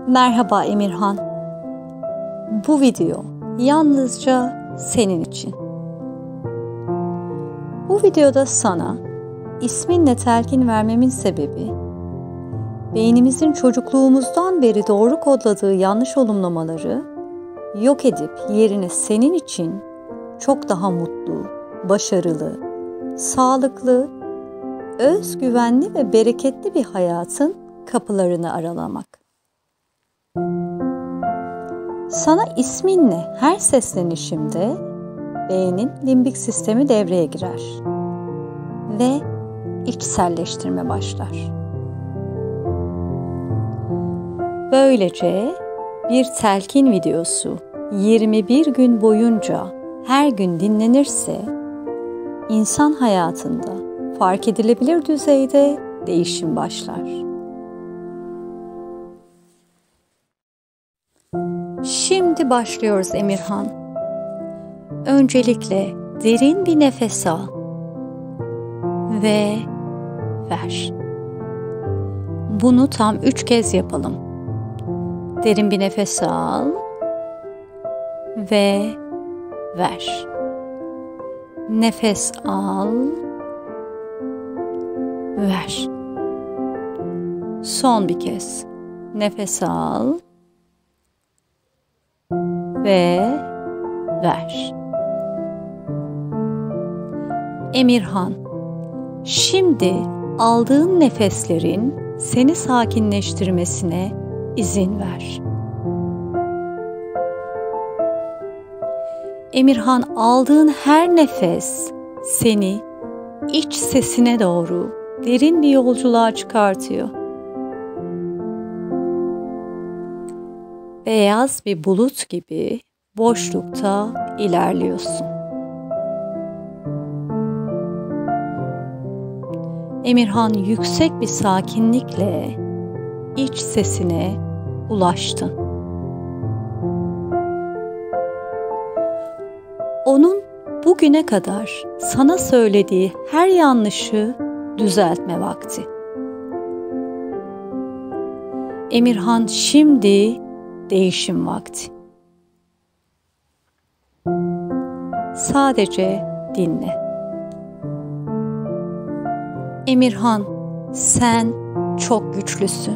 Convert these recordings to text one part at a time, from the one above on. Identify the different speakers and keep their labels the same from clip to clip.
Speaker 1: Merhaba Emirhan. Bu video yalnızca senin için. Bu videoda sana isminle telkin vermemin sebebi, beynimizin çocukluğumuzdan beri doğru kodladığı yanlış olumlamaları yok edip yerine senin için çok daha mutlu, başarılı, sağlıklı, özgüvenli ve bereketli bir hayatın kapılarını aralamak. Sana isminle her seslenişimde beynin limbik sistemi devreye girer ve içselleştirme başlar. Böylece bir telkin videosu 21 gün boyunca her gün dinlenirse insan hayatında fark edilebilir düzeyde değişim başlar. Şimdi başlıyoruz Emirhan. Öncelikle derin bir nefes al ve ver. Bunu tam 3 kez yapalım. Derin bir nefes al ve ver. Nefes al, ver. Son bir kez. Nefes al ve ver. Emirhan, şimdi aldığın nefeslerin seni sakinleştirmesine izin ver. Emirhan, aldığın her nefes seni iç sesine doğru derin bir yolculuğa çıkartıyor. Beyaz bir bulut gibi boşlukta ilerliyorsun. Emirhan, yüksek bir sakinlikle iç sesine ulaştın. Onun bugüne kadar sana söylediği her yanlışı düzeltme vakti. Emirhan, şimdi değişim vakti. Sadece dinle. Emirhan, sen çok güçlüsün.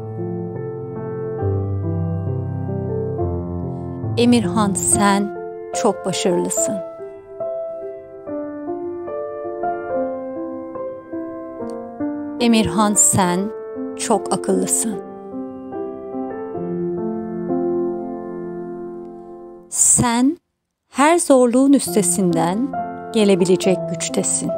Speaker 1: Emirhan, sen çok başarılısın. Emirhan, sen çok akıllısın. Sen her zorluğun üstesinden gelebilecek güçtesin.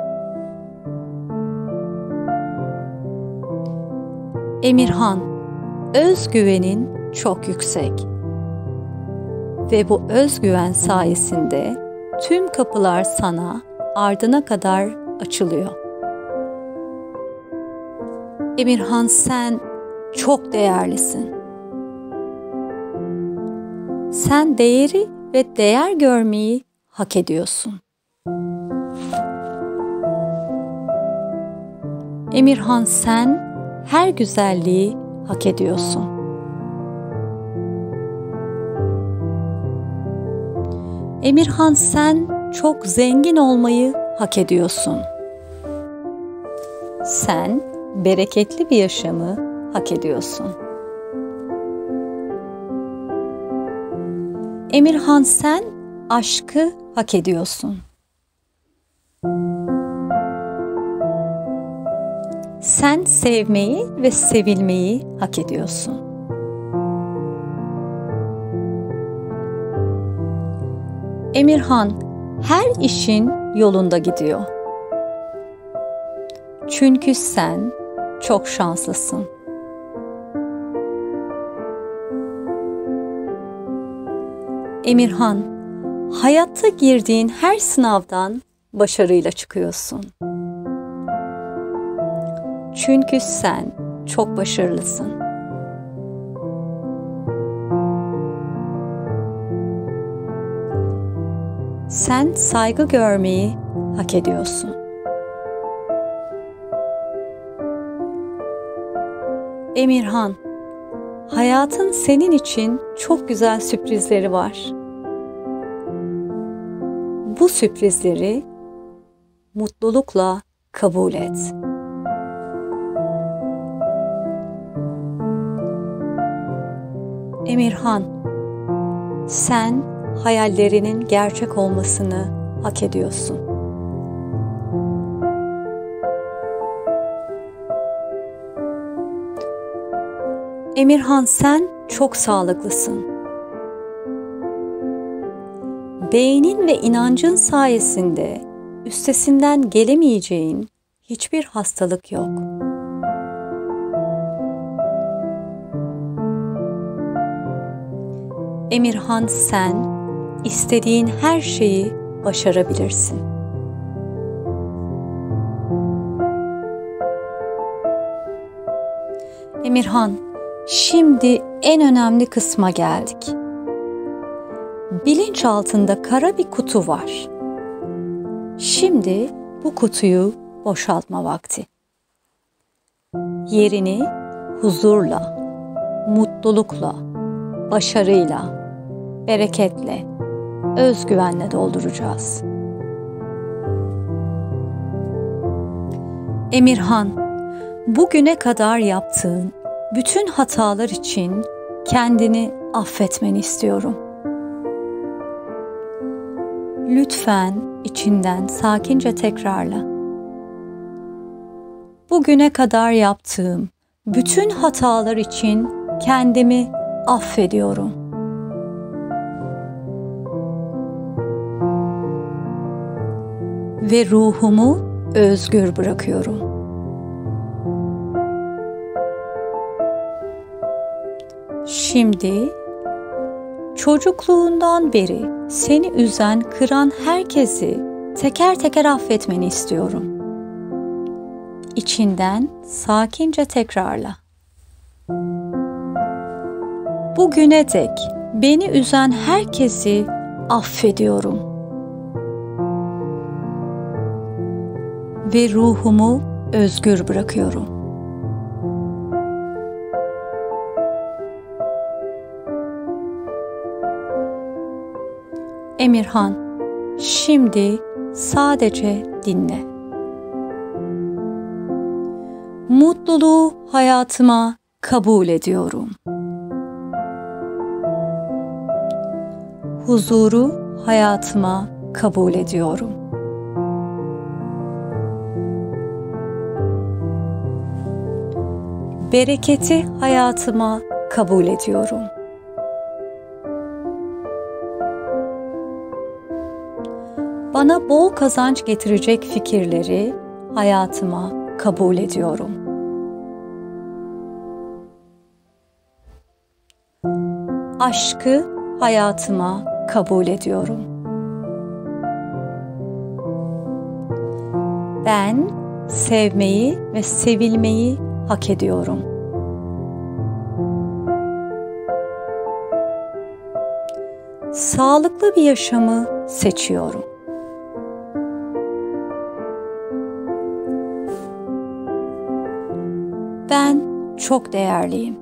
Speaker 1: Emirhan, özgüvenin çok yüksek. Ve bu özgüven sayesinde tüm kapılar sana ardına kadar açılıyor. Emirhan, sen çok değerlisin. Sen değeri ve değer görmeyi hak ediyorsun. Emirhan, sen her güzelliği hak ediyorsun. Emirhan, sen çok zengin olmayı hak ediyorsun. Sen bereketli bir yaşamı hak ediyorsun. Emirhan, sen aşkı hak ediyorsun. Sen sevmeyi ve sevilmeyi hak ediyorsun. Emirhan, her işin yolunda gidiyor. Çünkü sen çok şanslısın. Emirhan, hayatta girdiğin her sınavdan başarıyla çıkıyorsun. Çünkü sen çok başarılısın. Sen saygı görmeyi hak ediyorsun. Emirhan, Hayatın senin için çok güzel sürprizleri var. Bu sürprizleri mutlulukla kabul et. Emirhan, sen hayallerinin gerçek olmasını hak ediyorsun. Emirhan, sen çok sağlıklısın. Beynin ve inancın sayesinde üstesinden gelemeyeceğin hiçbir hastalık yok. Emirhan, sen istediğin her şeyi başarabilirsin. Emirhan, şimdi en önemli kısma geldik. Bilinçaltında kara bir kutu var. Şimdi bu kutuyu boşaltma vakti. Yerini huzurla, mutlulukla, başarıyla, bereketle, özgüvenle dolduracağız. Emirhan, bugüne kadar yaptığın bütün hatalar için kendini affetmeni istiyorum. Lütfen içinden sakince tekrarla. Bugüne kadar yaptığım bütün hatalar için kendimi affediyorum. Ve ruhumu özgür bırakıyorum. Şimdi çocukluğundan beri seni üzen, kıran herkesi teker teker affetmeni istiyorum. İçinden sakince tekrarla. Bugüne dek beni üzen herkesi affediyorum. Ve ruhumu özgür bırakıyorum. Emirhan, şimdi sadece dinle. Mutluluğu hayatıma kabul ediyorum. Huzuru hayatıma kabul ediyorum. Bereketi hayatıma kabul ediyorum. Bana bol kazanç getirecek fikirleri hayatıma kabul ediyorum. Aşkı hayatıma kabul ediyorum. Ben sevmeyi ve sevilmeyi hak ediyorum. Sağlıklı bir yaşamı seçiyorum. Ben çok değerliyim.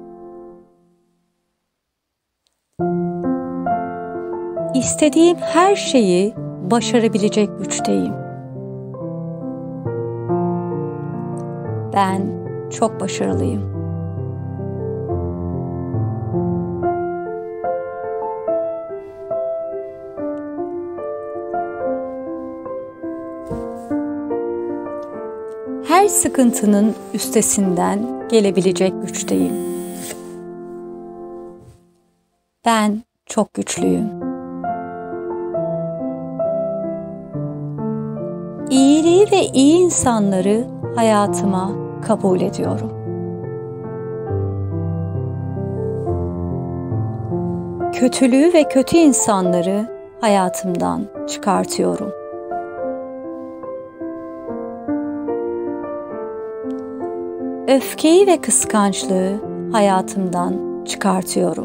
Speaker 1: İstediğim her şeyi başarabilecek güçteyim. Ben çok başarılıyım. Her sıkıntının üstesinden gelebilecek güçteyim. Ben çok güçlüyüm. İyiliği ve iyi insanları hayatıma kabul ediyorum. Kötülüğü ve kötü insanları hayatımdan çıkartıyorum. Öfkeyi ve kıskançlığı hayatımdan çıkartıyorum.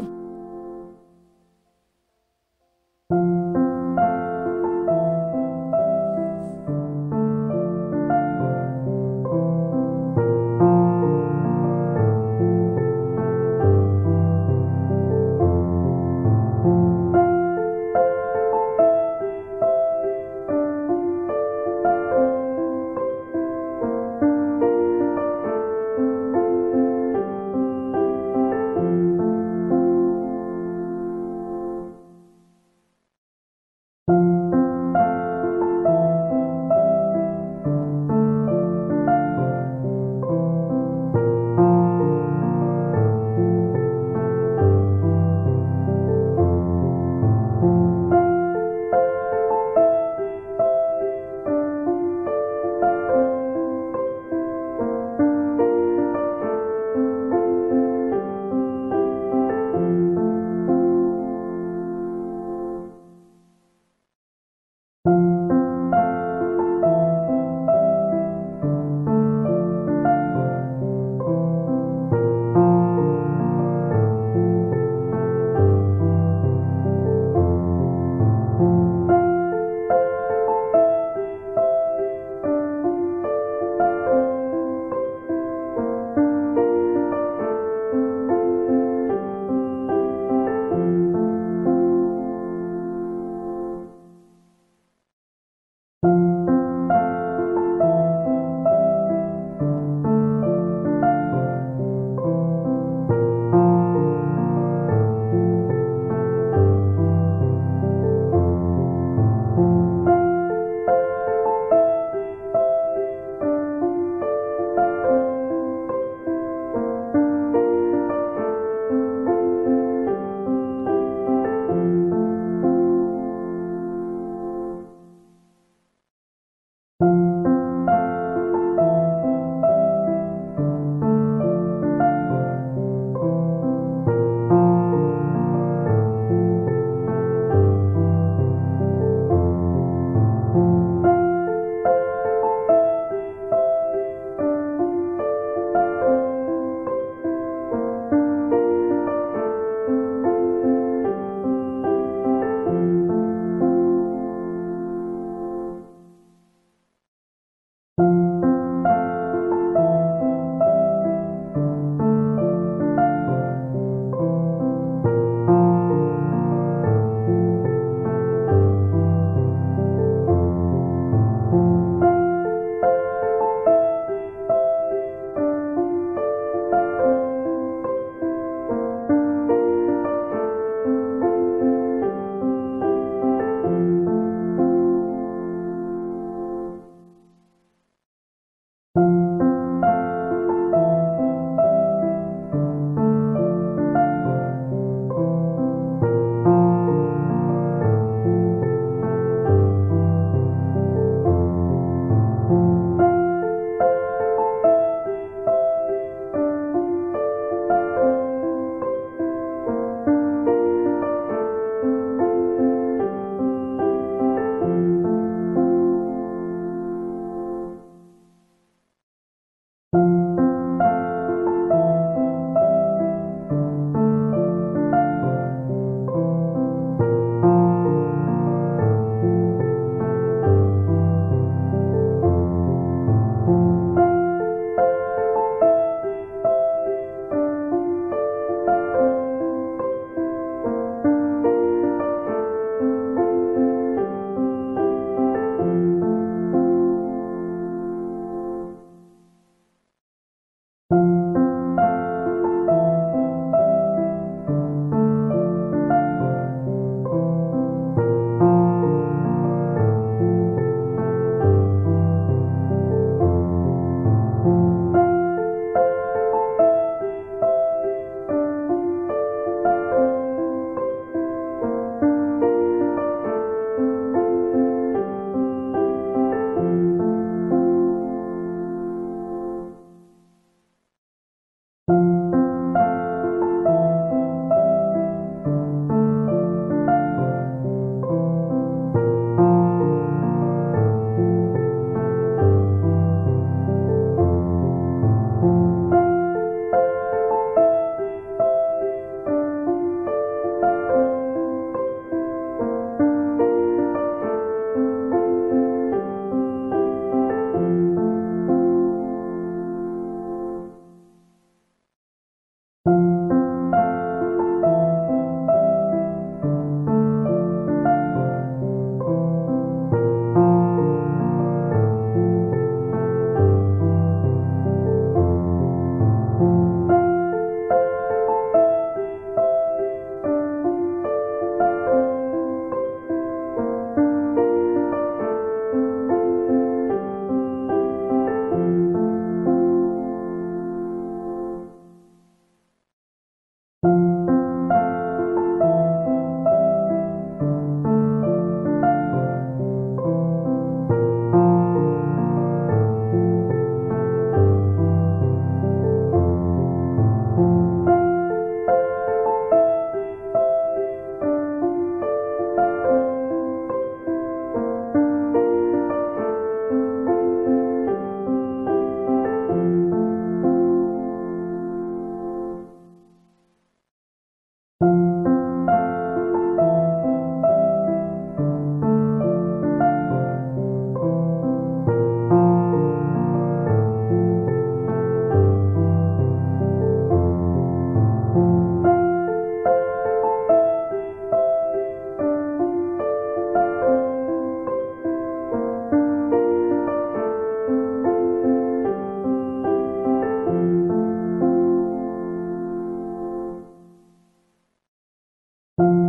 Speaker 2: you.